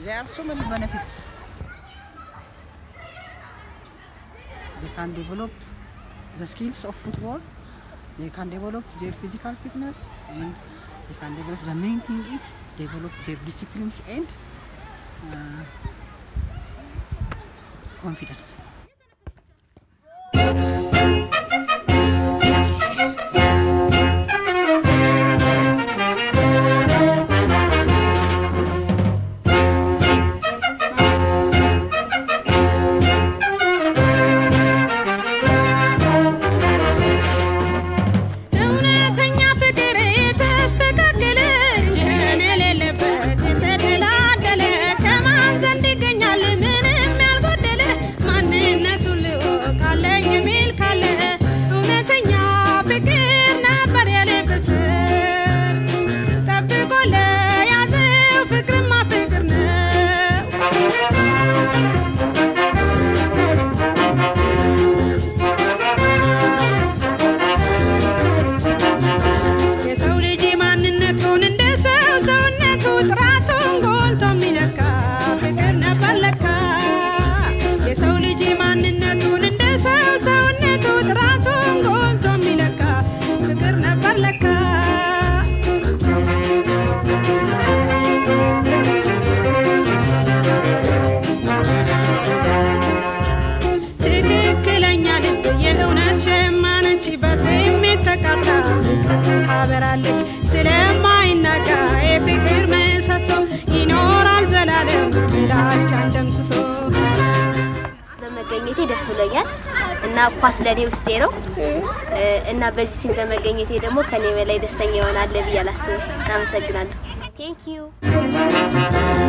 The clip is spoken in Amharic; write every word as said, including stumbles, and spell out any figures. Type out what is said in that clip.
there are so many benefits. They can develop the skills of football. They can develop their physical fitness, and they can develop, the main thing is develop their disciplines and uh, confidence. በመገኘቴ ደስ ብሎኛል እና ኳስ ለኔ ውስጤ ነው እና በዚህ ቲም በመገኘቴ ደግሞ ከኔ በላይ ደስተኛ ይሆናል ብዬ አላስብም። አመሰግናለሁ። Thank you.